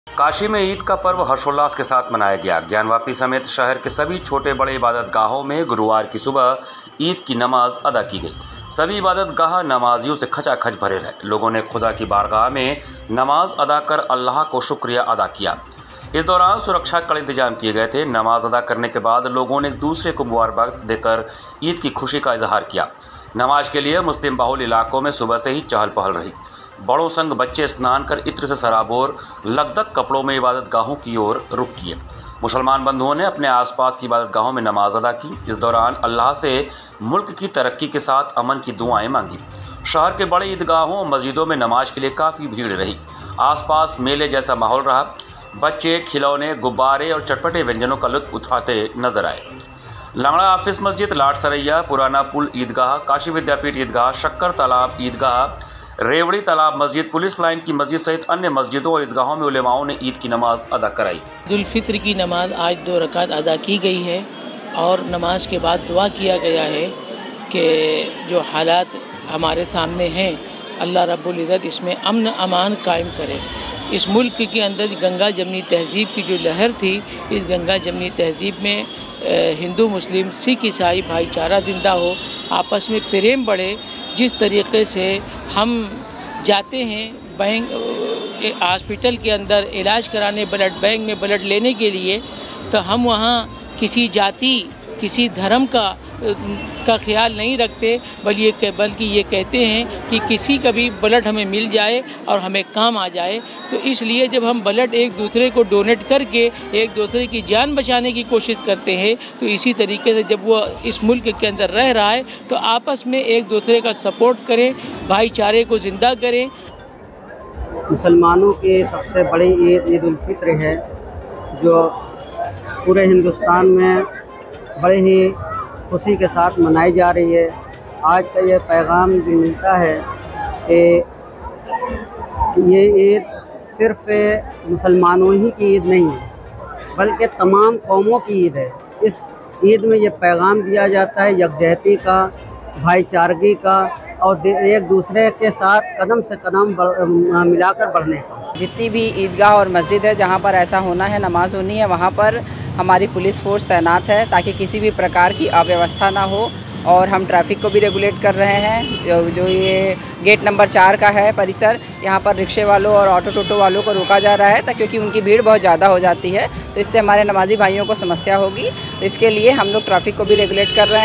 काशी में ईद का पर्व हर्षोल्लास के साथ मनाया गया। ज्ञानवापी समेत शहर के सभी छोटे बड़े इबादतगाहों में गुरुवार की सुबह ईद की नमाज अदा की गई। सभी इबादतगाह नमाजियों से खचाखच भरे रहे। लोगों ने खुदा की बारगाह में नमाज अदा कर अल्लाह को शुक्रिया अदा किया। इस दौरान सुरक्षा के कड़े इंतजाम किए गए थे। नमाज अदा करने के बाद लोगों ने एक दूसरे को मुबारकबाद देकर ईद की खुशी का इजहार किया। नमाज के लिए मुस्लिम बहुल इलाकों में सुबह से ही चहल पहल रही। बड़ों संग बच्चे स्नान कर इत्र से सराबोर लगदग कपड़ों में इबादतगाहों की ओर रुख किए। मुसलमान बंधुओं ने अपने आसपास की इबादतगाहों में नमाज अदा की। इस दौरान अल्लाह से मुल्क की तरक्की के साथ अमन की दुआएं मांगी। शहर के बड़े ईदगाहों और मस्जिदों में नमाज के लिए काफ़ी भीड़ रही। आसपास मेले जैसा माहौल रहा। बच्चे खिलौने, गुब्बारे और चटपटे व्यंजनों का लुत्फ उठाते नजर आए। लंगड़ा हाफिज मस्जिद, लाट सरैया, पुराना पुल ईदगाह, काशी विद्यापीठ ईदगाह, शक्कर तालाब ईदगाह, रेवड़ी तालाब मस्जिद, पुलिस लाइन की मस्जिद सहित अन्य मस्जिदों और ईदगाहों में उलेमाओं ने ईद की नमाज अदा कराई। ईद उल फित्र की नमाज आज 2 रकात अदा की गई है और नमाज के बाद दुआ किया गया है कि जो हालात हमारे सामने हैं अल्लाह रब्बुल इज़्ज़त इसमें अमन अमान कायम करे। इस मुल्क के अंदर गंगा जमनी तहज़ीब की जो लहर थी, इस गंगा जमनी तहज़ीब में हिंदू मुस्लिम सिख ईसाई भाईचारा जिंदा हो, आपस में प्रेम बढ़े। जिस तरीके से हम जाते हैं बैंक हॉस्पिटल के अंदर इलाज कराने, ब्लड बैंक में ब्लड लेने के लिए, तो हम वहाँ किसी जाति किसी धर्म का ख्याल नहीं रखते, बल्कि ये कहते हैं कि किसी का भी ब्लड हमें मिल जाए और हमें काम आ जाए। तो इसलिए जब हम ब्लड एक दूसरे को डोनेट करके एक दूसरे की जान बचाने की कोशिश करते हैं, तो इसी तरीके से जब वो इस मुल्क के अंदर रह रहा है तो आपस में एक दूसरे का सपोर्ट करें, भाईचारे को ज़िंदा करें। मुसलमानों की सबसे बड़ी ईद ईद उल फित्र है, जो पूरे हिंदुस्तान में बड़े ही खुशी के साथ मनाई जा रही है। आज का ये पैगाम जो मिलता है कि ये ईद सिर्फ़ मुसलमानों ही की ईद नहीं है, बल्कि तमाम कौमों की ईद है। इस ईद में ये पैगाम दिया जाता है यकजहती का, भाईचारगी का और एक दूसरे के साथ कदम से कदम मिलाकर बढ़ने का। जितनी भी ईदगाह और मस्जिद है जहाँ पर ऐसा होना है, नमाज होनी है, वहाँ पर हमारी पुलिस फोर्स तैनात है ताकि किसी भी प्रकार की अव्यवस्था ना हो। और हम ट्रैफिक को भी रेगुलेट कर रहे हैं। जो ये गेट नंबर 4 का है परिसर, यहाँ पर रिक्शे वालों और ऑटो टोटो वालों को रोका जा रहा है क्योंकि उनकी भीड़ बहुत ज़्यादा हो जाती है, तो इससे हमारे नमाजी भाइयों को समस्या होगी। तो इसके लिए हम लोग ट्रैफिक को भी रेगुलेट कर रहे हैं।